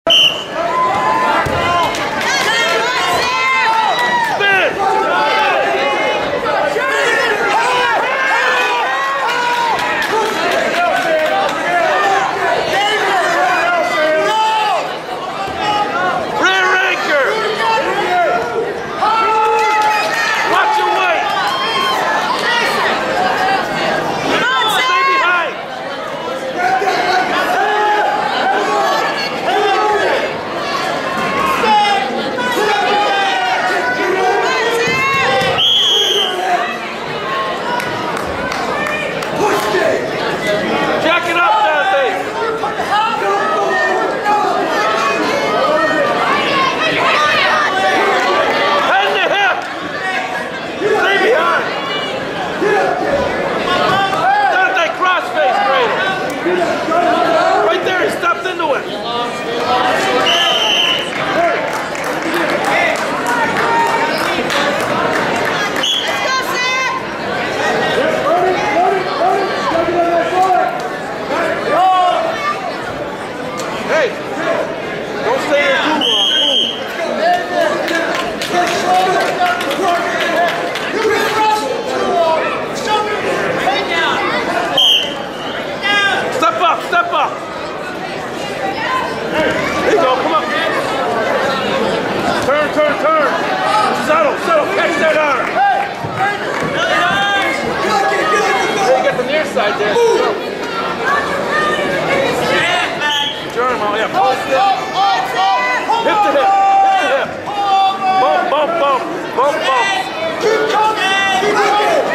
Right there, he stepped into it. Hey, don't stay there too long. Step up. There you go, come on. Turn. Settle, catch that arm. Hey, you got the near side there. Turn him out, yeah. Hip to hip. Bump. Keep coming.